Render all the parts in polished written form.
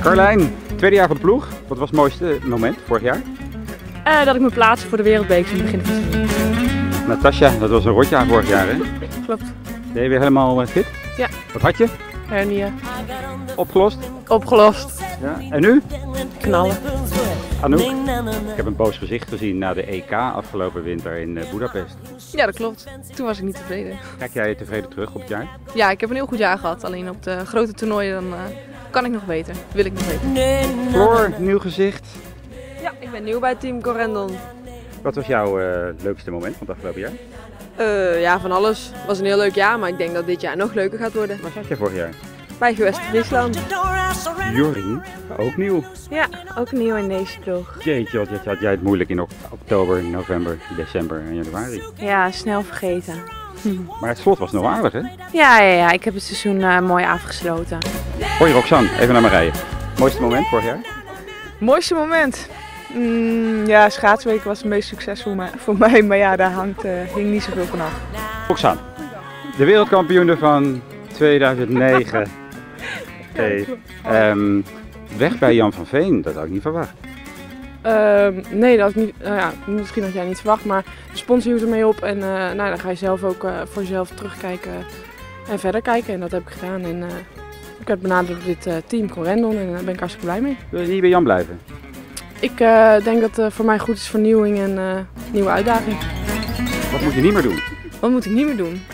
Carlijn, tweede jaar van de ploeg. Wat was het mooiste moment vorig jaar? Dat ik me plaatste voor de wereldbeker in het begin van het seizoen. Natasja, dat was een rotjaar vorig jaar, hè? Klopt. Ben je weer helemaal fit? Ja. Wat had je? Hernia. Opgelost? Opgelost. Ja. En nu? Knallen. Anouk, ik heb een boos gezicht gezien na de EK afgelopen winter in Boedapest. Ja, dat klopt. Toen was ik niet tevreden. Kijk jij tevreden terug op het jaar? Ja, ik heb een heel goed jaar gehad. Alleen op de grote toernooien dan kan ik nog beter. Wil ik nog beter. Floor, nieuw gezicht. Ja, ik ben nieuw bij Team Corendon. Wat was jouw leukste moment van het afgelopen jaar? Ja, van alles. Het was een heel leuk jaar, maar ik denk dat dit jaar nog leuker gaat worden. Waar zat je vorig jaar? Bij Gewest Friesland. Jorien, ook nieuw. Ja, ook nieuw in deze ploeg. Jeetje, wat had jij het moeilijk in oktober, november, december en januari. Ja, snel vergeten. Maar het slot was nog aardig, hè? Ja, ik heb het seizoen mooi afgesloten. Hoi Roxanne, even naar Marije. Mooiste moment vorig jaar? Mooiste moment? Ja, schaatsweek was het meest succesvol voor mij, maar ja, daar hing niet zoveel van af. Roxanne, de wereldkampioene van 2009. Hey, weg bij Jan van Veen, dat had ik niet verwacht. Nee, dat had ik niet, misschien had jij niet verwacht, maar de sponsor hield ermee op en dan ga je zelf ook voor jezelf terugkijken en verder kijken en dat heb ik gedaan. En ik werd benaderd door dit team Corendon en daar ben ik hartstikke blij mee. Wil je hier bij Jan blijven? Ik denk dat het voor mij goed is vernieuwing en nieuwe uitdaging. Wat moet je niet meer doen? Wat moet ik niet meer doen?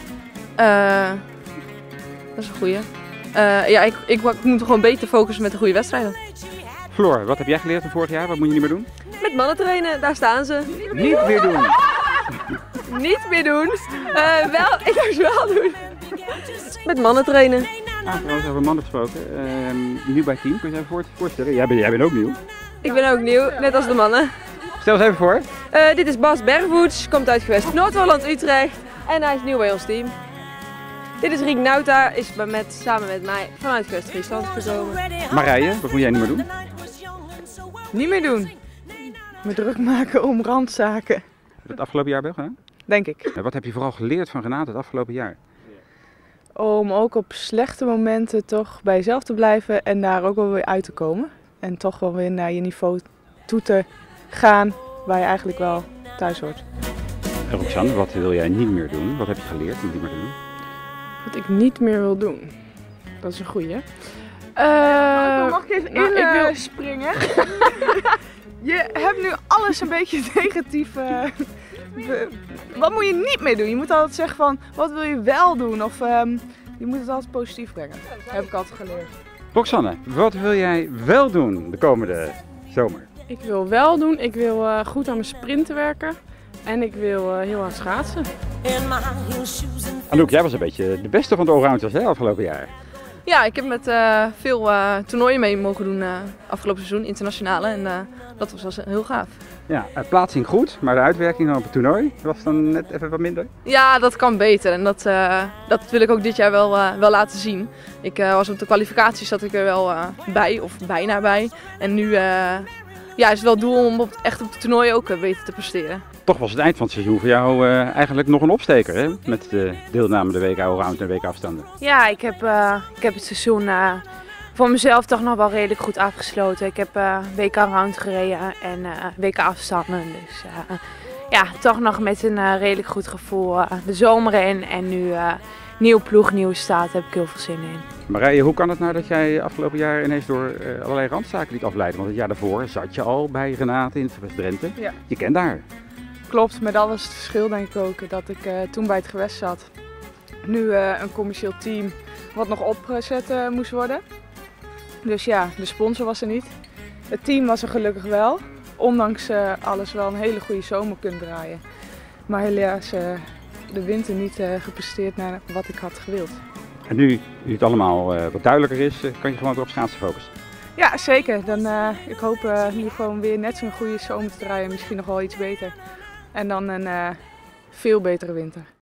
Dat is een goeie. Ja, ik moet gewoon beter focussen met de goede wedstrijden. Floor, wat heb jij geleerd van vorig jaar? Wat moet je niet meer doen? Met mannen trainen, daar staan ze. Niet meer doen! Niet meer doen. Ik zou het wel doen. Met mannen trainen. Trouwens, over mannen gesproken. Nu bij team, kun je je voorstellen? Jij bent ook nieuw. Ik ben ook nieuw, net als de mannen. Stel eens even voor. Dit is Bas Bergvoets, komt uit Gewest Noord-Holland, Utrecht. En hij is nieuw bij ons team. Dit is Riek Nauta, is samen met mij vanuit Gewest Friesland gekomen. Marije, wat moet jij niet meer doen? Niet meer doen. Me druk maken om randzaken, Heb je het afgelopen jaar wel gedaan? denk ik. Wat heb je vooral geleerd van Renate het afgelopen jaar? Om ook op slechte momenten toch bij jezelf te blijven en daar ook wel weer uit te komen. En toch wel weer naar je niveau toe te gaan waar je eigenlijk wel thuis hoort. En Roxanne, wat wil jij niet meer doen? Wat heb je geleerd om niet meer te doen? Wat ik niet meer wil doen, dat is een goeie. Mag ik even springen? Je hebt nu alles een beetje negatief. Wat moet je niet meer doen? Je moet altijd zeggen van, wat wil je wel doen? Of je moet het altijd positief brengen. Dat heb ik altijd geleerd. Roxanne, wat wil jij wel doen de komende zomer? Ik wil wel doen, ik wil goed aan mijn sprinten werken en ik wil heel hard schaatsen. Anouk, jij was een beetje de beste van de allrounders hè, afgelopen jaar. Ja, ik heb met veel toernooien mee mogen doen afgelopen seizoen, internationale. En dat was heel gaaf. Ja, plaatsing goed, maar de uitwerking dan op het toernooi was dan net even wat minder. Ja, dat kan beter en dat wil ik ook dit jaar wel laten zien. Ik was op de kwalificaties zat ik er wel bij, of bijna bij. En nu is het wel het doel om echt op het toernooi ook beter te presteren. Toch was het eind van het seizoen voor jou eigenlijk nog een opsteker, hè? Met de deelname de WK Allround en WK afstanden. Ja, ik heb het seizoen voor mezelf toch nog wel redelijk goed afgesloten. Ik heb WK Round gereden en WK afstanden. Dus toch nog met een redelijk goed gevoel de zomer in. En nu nieuwe ploeg, nieuwe staat, heb ik heel veel zin in. Marije, hoe kan het nou dat jij afgelopen jaar ineens door allerlei randzaken liet afleiden? Want het jaar daarvoor zat je al bij Renate in het Drenthe. Ja. Je kent haar. Klopt, maar dat was het verschil denk ik ook. Dat ik toen bij het gewest zat. Nu een commercieel team wat nog opgezet moest worden. Dus ja, de sponsor was er niet. Het team was er gelukkig wel. Ondanks alles wel een hele goede zomer kunnen draaien. Maar helaas de winter niet gepresteerd naar wat ik had gewild. En nu het allemaal wat duidelijker is, kan je gewoon weer op schaatsen focussen. Ja, zeker. Ik hoop nu gewoon weer net zo'n goede zomer te draaien. Misschien nog wel iets beter. En dan een veel betere winter.